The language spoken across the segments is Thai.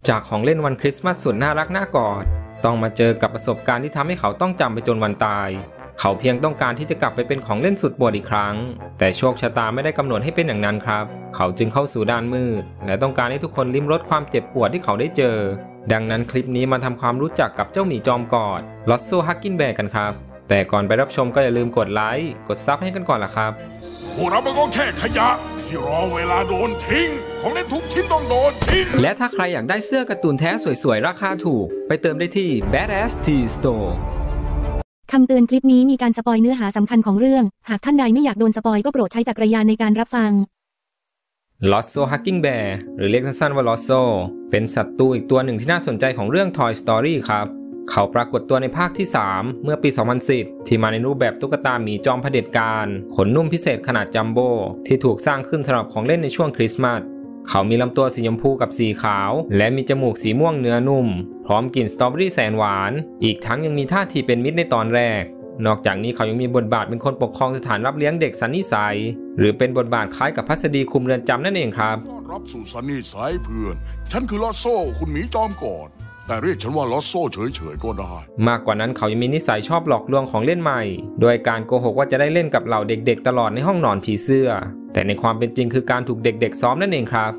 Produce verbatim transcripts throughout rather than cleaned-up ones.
จากของเล่นวันคริสต์มาสสุดน่ารักน่ากอดต้องมาเจอกับประสบการณ์ที่ทำให้เขาต้องจำไปจนวันตายเขาเพียงต้องการที่จะกลับไปเป็นของเล่นสุดโปรดอีกครั้งแต่โชคชะตาไม่ได้กำหนดให้เป็นอย่างนั้นครับเขาจึงเข้าสู่ด้านมืดและต้องการให้ทุกคนลิ้มรสความเจ็บปวดที่เขาได้เจอดังนั้นคลิปนี้มาทำความรู้จักกับเจ้าหมีจอมกอดลอสโซฮักกินแบร์กันครับแต่ก่อนไปรับชมก็อย่าลืมกดไลค์กดซับให้กันก่อนล่ะครับพวกเรามันก็แค่ขยะที่รอเวลาโดนทิ้งของเล่นทุกชิ้นต้องโดนทิ้งและถ้าใครอยากได้เสื้อการ์ตูนแท้สวยๆราคาถูกไปเติมได้ที่ Badass Tea Store คำเตือนคลิปนี้มีการสปอยเนื้อหาสำคัญของเรื่องหากท่านใดไม่อยากโดนสปอยก็โปรดใช้จักรยานในการรับฟังลอสโซฮักกิ้งแบร์หรือเรียกสั้นๆว่าลอสโซเป็นสัตว์ตัวอีกตัวหนึ่งที่น่าสนใจของเรื่อง Toy Story ครับเขาปรากฏตัวในภาคที่สามเมื่อปี สองพันสิบ ที่มาในรูปแบบตุ๊กตาหมีจอมเผด็จการขนนุ่มพิเศษขนาดจัมโบ้ที่ถูกสร้างขึ้นสำหรับของเล่นในช่วงคริสต์มาสเขามีลำตัวสีชมพูกับสีขาวและมีจมูกสีม่วงเนื้อนุ่มพร้อมกลิ่นสตรอเบอรี่แสนหวานอีกทั้งยังมีท่าทีเป็นมิตรในตอนแรกนอกจากนี้เขายังมีบทบาทเป็นคนปกครองสถานรับเลี้ยงเด็กซันนี่ไซด์หรือเป็นบทบาทคล้ายกับพัสดีคุมเรือนจำนั่นเองครับต้อนรับสู่ซันนี่ไซด์เพื่อนฉันคือลอสโซคุณหมีจอมกอดแต่เรียกฉันว่าลอสโซเฉยๆก็ได้มากกว่านั้นเขายังมีนิสัยชอบหลอกลวงของเล่นใหม่โดยการโกหกว่าจะได้เล่นกับเหล่าเด็กๆตลอดในห้องนอนผีเสื้อแต่ในความเป็นจริงคือการถูกเด็กๆซ้อมนั่นเองครับ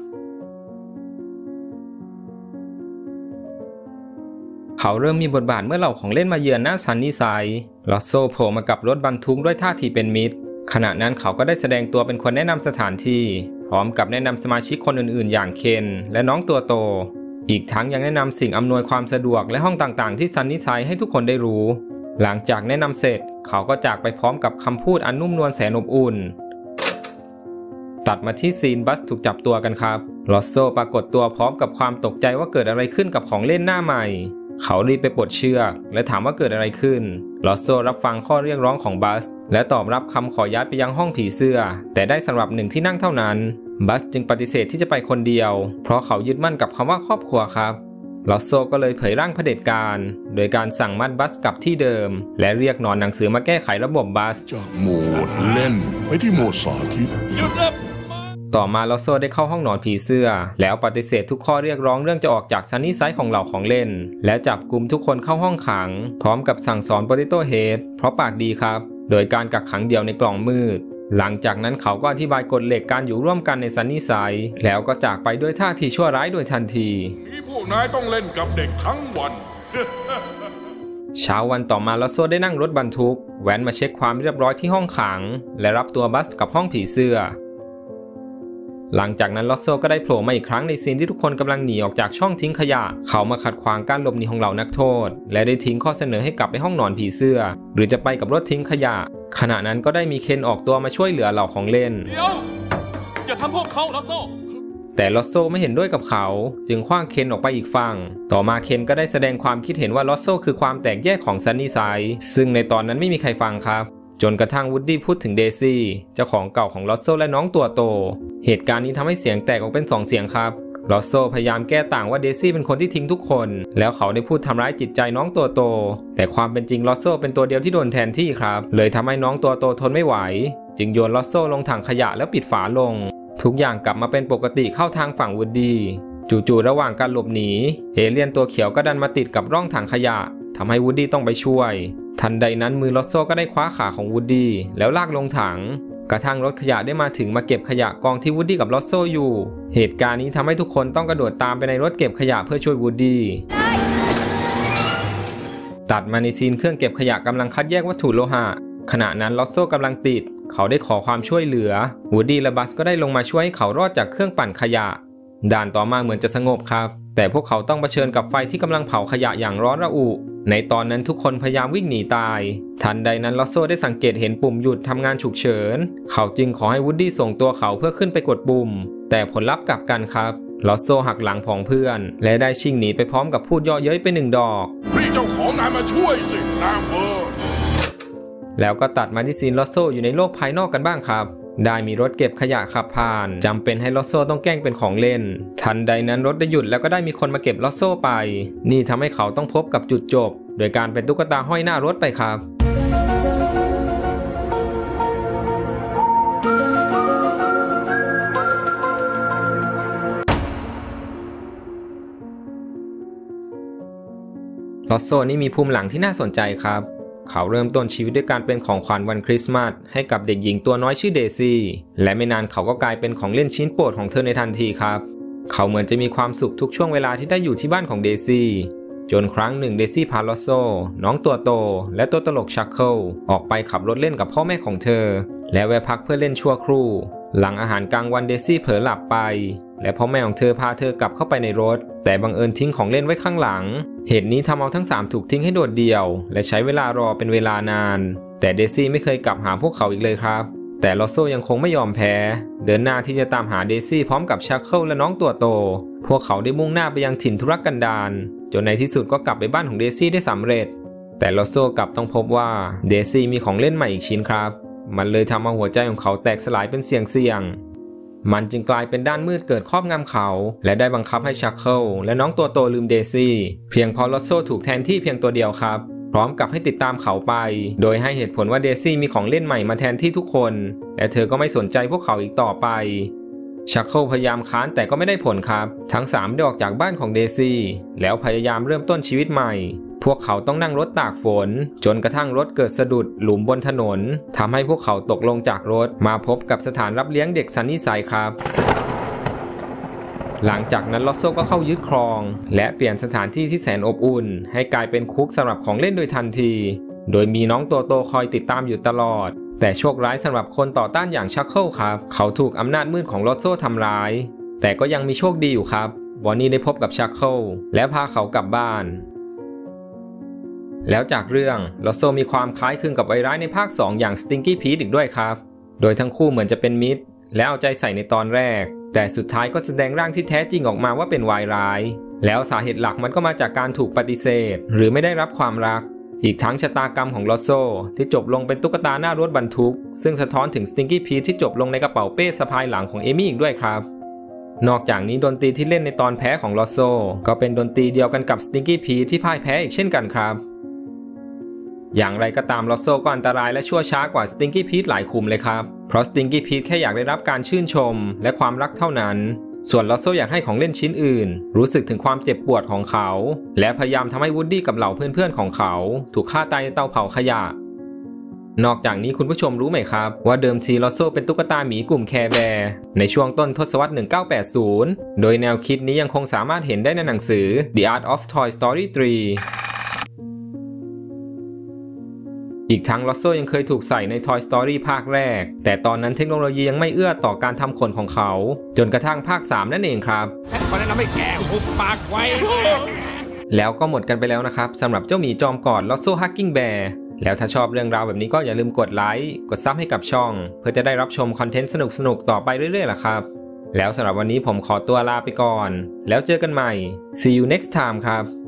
เขาเริ่มมีบทบาทเมื่อเหล่าของเล่นมาเยือนหน้าซันนี่ไซด์ลอสโซโผล่มากับรถบรรทุกด้วยท่าทีเป็นมิตรขณะนั้นเขาก็ได้แสดงตัวเป็นคนแนะนำสถานที่พร้อมกับแนะนำสมาชิกคนอื่นๆอย่างเคนและน้องตัวโตอีกทั้งยังแนะนำสิ่งอำนวยความสะดวกและห้องต่างๆที่ซันนี่ไซด์ให้ทุกคนได้รู้หลังจากแนะนำเสร็จเขาก็จากไปพร้อมกับคำพูดอันนุ่มนวลแสนอบอุ่นตัดมาที่ซีนบัสถูกจับตัวกันครับลอสโซปรากฏตัวพร้อมกับความตกใจว่าเกิดอะไรขึ้นกับของเล่นหน้าใหม่เขารีบไปปลดเชือกและถามว่าเกิดอะไรขึ้นลอสโซรับฟังข้อเรียกร้องของบัสและตอบรับคำขอย้ายไปยังห้องผีเสื้อแต่ได้สำหรับหนึ่งที่นั่งเท่านั้นบัสจึงปฏิเสธที่จะไปคนเดียวเพราะเขายึดมั่นกับคำว่าครอบครัวครับลอสโซก็เลยเผยร่างเผด็จการโดยการสั่งมัดบัสกลับที่เดิมและเรียกหนอนหนังสือมาแก้ไขระบบบัสจากโหมดเล่นไปที่โหมดสาธิตต่อมาลอสโซได้เข้าห้องนอนผีเสื้อแล้วปฏิเสธทุกข้อเรียกร้องเรื่องจะออกจากซันนี่ไซด์ของเหล่าของเล่นและจับกุมทุกคนเข้าห้องขังพร้อมกับสั่งสอนโปเตโต้เฮดเพราะปากดีครับโดยการกักขังเดี่ยวในกล่องมืดหลังจากนั้นเขาก็อธิบายกฎเหล็กการอยู่ร่วมกันในซันนี่ไซด์แล้วก็จากไปด้วยท่าทีชั่วร้ายโดยทันทีนี่พวกนายต้องเล่นกับเด็กทั้งวันเช้าวันต่อมาลอสโซได้นั่งรถบรรทุกแว้นมาเช็คความเรียบร้อยที่ห้องขังและรับตัวบัสกับห้องผีเสื้อหลังจากนั้นลอสโซก็ได้โผล่มาอีกครั้งในซีนที่ทุกคนกำลังหนีออกจากช่องทิ้งขยะเขามาขัดขวางการหลบหนีของเหล่านักโทษและได้ทิ้งข้อเสนอให้กลับไปห้องนอนผีเสื้อหรือจะไปกับรถทิ้งขยะขณะนั้นก็ได้มีเคนออกตัวมาช่วยเหลือเหล่าของเล่นเดี๋ยวอย่าทำพวกเขาลอสโซแต่ลอสโซไม่เห็นด้วยกับเขาจึงขว้างเคนออกไปอีกฝั่งต่อมาเคนก็ได้แสดงความคิดเห็นว่าลอสโซคือความแตกแยกของซันนี่ไซด์ซึ่งในตอนนั้นไม่มีใครฟังครับจนกระทั่งวูดดี้พูดถึงเดซี่เจ้าของเก่าของลอสโซและน้องตัวโตเหตุการณ์นี้ทำให้เสียงแตกออกเป็นสองเสียงครับลอสโซพยายามแก้ต่างว่าเดซี่เป็นคนที่ทิ้งทุกคนแล้วเขาได้พูดทำร้ายจิตใจน้องตัวโตแต่ความเป็นจริงลอสโซเป็นตัวเดียวที่โดนแทนที่ครับเลยทำให้น้องตัวโตทนไม่ไหวจึงโยนลอสโซลงถังขยะแล้วปิดฝาลงทุกอย่างกลับมาเป็นปกติเข้าทางฝั่งวูดดี้จู่ๆระหว่างการหลบหนีเอเลี่ยนตัวเขียวก็ดันมาติดกับร่องถังขยะทำให้วูดดี้ต้องไปช่วยทันใดนั้นมือลอสโซก็ได้คว้าขาของวูดดี้แล้วลากลงถังกระทั่งรถขยะได้มาถึงมาเก็บขยะกองที่วูดดี้กับลอสโซอยู่เหตุการณ์นี้ทำให้ทุกคนต้องกระโดดตามไปในรถเก็บขยะเพื่อช่วยวูดดี้ตัดมาในซีนเครื่องเก็บขยะกำลังคัดแยกวัตถุโลหะขณะนั้นลอสโซกำลังติดเขาได้ขอความช่วยเหลือวูดดี้และบัสก็ได้ลงมาช่วยให้เขารอดจากเครื่องปั่นขยะด่านต่อมาเหมือนจะสงบครับแต่พวกเขาต้องเผชิญกับไฟที่กำลังเผาขยะอย่างร้อนระอุในตอนนั้นทุกคนพยายามวิ่งหนีตายทันใดนั้นลอสโซได้สังเกตเห็นปุ่มหยุดทำงานฉุกเฉินเขาจึงขอให้วูดดี้ส่งตัวเขาเพื่อขึ้นไปกดปุ่มแต่ผลลัพธ์กลับกันครับลอสโซหักหลังผองเพื่อนและได้ชิ่งหนีไปพร้อมกับพูดเยาะเย้ยไปหนึ่งดอกรีบเจ้าของนายมาช่วยสินางเออแล้วก็ตัดมาที่ซีนลอสโซอยู่ในโลกภายนอกกันบ้างครับได้มีรถเก็บขยะขับผ่านจำเป็นให้ลอสโซต้องแกล้งเป็นของเล่นทันใดนั้นรถได้หยุดแล้วก็ได้มีคนมาเก็บลอสโซไปนี่ทำให้เขาต้องพบกับจุดจบโดยการเป็นตุ๊กตาห้อยหน้ารถไปครับลอสโซนี่มีภูมิหลังที่น่าสนใจครับเขาเริ่มต้นชีวิตด้วยการเป็นของขวัญวันคริสต์มาสให้กับเด็กหญิงตัวน้อยชื่อเดซี่และไม่นานเขาก็กลายเป็นของเล่นชิ้นโปรดของเธอในทันทีครับเขาเหมือนจะมีความสุขทุกช่วงเวลาที่ได้อยู่ที่บ้านของเดซี่จนครั้งหนึ่งเดซี่พาลอสโซน้องตัวโตและตัวตลกชักเคิลออกไปขับรถเล่นกับพ่อแม่ของเธอและแวะพักเพื่อเล่นชั่วครู่หลังอาหารกลางวันเดซี่เผลอหลับไปและพ่อแม่ของเธอพาเธอกลับเข้าไปในรถแต่บังเอิญทิ้งของเล่นไว้ข้างหลังเหตุนี้ทำเอาทั้งสามถูกทิ้งให้โดดเดี่ยวและใช้เวลารอเป็นเวลานานแต่เดซี่ไม่เคยกลับหาพวกเขาอีกเลยครับแต่ลอสโซยังคงไม่ยอมแพ้เดินหน้าที่จะตามหาเดซี่พร้อมกับชักเคิลและน้องตัวโตพวกเขาได้มุ่งหน้าไปยังถิ่นทุรกันดารจนในที่สุดก็กลับไปบ้านของเดซี่ได้สำเร็จแต่ลอสโซกลับต้องพบว่าเดซี่มีของเล่นใหม่อีกชิ้นครับมันเลยทำเอาหัวใจของเขาแตกสลายเป็นเสียงๆมันจึงกลายเป็นด้านมืดเกิดครอบงำเขาและได้บังคับให้ชักเคิลและน้องตัวโตลืมเดซี่เพียงเพราะลอสโซถูกแทนที่เพียงตัวเดียวครับพร้อมกับให้ติดตามเขาไปโดยให้เหตุผลว่าเดซี่มีของเล่นใหม่มาแทนที่ทุกคนและเธอก็ไม่สนใจพวกเขาอีกต่อไปชักเคิลพยายามค้านแต่ก็ไม่ได้ผลครับทั้งสามได้ออกจากบ้านของเดซี่แล้วพยายามเริ่มต้นชีวิตใหม่พวกเขาต้องนั่งรถตากฝนจนกระทั่งรถเกิดสะดุดหลุมบนถนนทำให้พวกเขาตกลงจากรถมาพบกับสถานรับเลี้ยงเด็กซันนี่ไซด์ครับหลังจากนั้นลอสโซก็เข้ายึดครองและเปลี่ยนสถานที่ที่แสนอบอุ่นให้กลายเป็นคุกสำหรับของเล่นโดยทันทีโดยมีน้องตัวโตคอยติดตามอยู่ตลอดแต่โชคร้ายสำหรับคนต่อต้านอย่างชักเคิลครับเขาถูกอำนาจมืดของลอสโซทำร้ายแต่ก็ยังมีโชคดีอยู่ครับบอนนี่ได้พบกับชักเคิลและพาเขากลับบ้านแล้วจากเรื่องลอสโซมีความคล้ายคลึงกับวายร้ายในภาคสองอย่างสติงกี้พีทอีกด้วยครับโดยทั้งคู่เหมือนจะเป็นมิตรและเอาใจใส่ในตอนแรกแต่สุดท้ายก็แสดงร่างที่แท้จริงออกมาว่าเป็นวายร้ายแล้วสาเหตุหลักมันก็มาจากการถูกปฏิเสธหรือไม่ได้รับความรักอีกทั้งชะตากรรมของลอสโซที่จบลงเป็นตุ๊กตาหน้ารถบรรทุกซึ่งสะท้อนถึงสติงกี้พีทที่จบลงในกระเป๋าเป้สะพายหลังของเอมี่อีกด้วยครับนอกจากนี้ดนตรีที่เล่นในตอนแพ้ของลอสโซก็เป็นดนตรีเดียวกันกับสติงกี้พีทที่พ่ายแพ้อีกเช่นกันครับอย่างไรก็ตามลอสโซก็อันตรายและชั่วช้ากว่าสติงกี้พีทหลายคุมเลยครับเพราะสติงกี้พีทแค่อยากได้รับการชื่นชมและความรักเท่านั้นส่วนลอสโซอยากให้ของเล่นชิ้นอื่นรู้สึกถึงความเจ็บปวดของเขาและพยายามทำให้วูดดี้กับเหล่าเพื่อนๆของเขาถูกฆ่าตายในเตาเผาขยะนอกจากนี้คุณผู้ชมรู้ไหมครับว่าเดิมทีลอสโซเป็นตุ๊กตาหมีกลุ่มแคร์แบร์ในช่วงต้นทศวรรษหนึ่งพันเก้าร้อยแปดสิบโดยแนวคิดนี้ยังคงสามารถเห็นได้ในหนังสือ The Art of Toy Story สามอีกทั้งลอสโซยังเคยถูกใส่ใน Toy Story ภาคแรกแต่ตอนนั้นเทคโนโลยียังไม่เอื้อต่อการทำขนของเขาจนกระทั่งภาคสามนั่นเองครับฉันขอแนะนำให้แกหุบปากไว้แล้วก็หมดกันไปแล้วนะครับสำหรับเจ้าหมีจอมกอดลอสโซฮักกิ้งแบร์แล้วถ้าชอบเรื่องราวแบบนี้ก็อย่าลืมกดไลค์กดซับให้กับช่องเพื่อจะได้รับชมคอนเทนต์สนุกๆต่อไปเรื่อยๆล่ะครับแล้วสำหรับวันนี้ผมขอตัวลาไปก่อนแล้วเจอกันใหม่ See you next time ครับ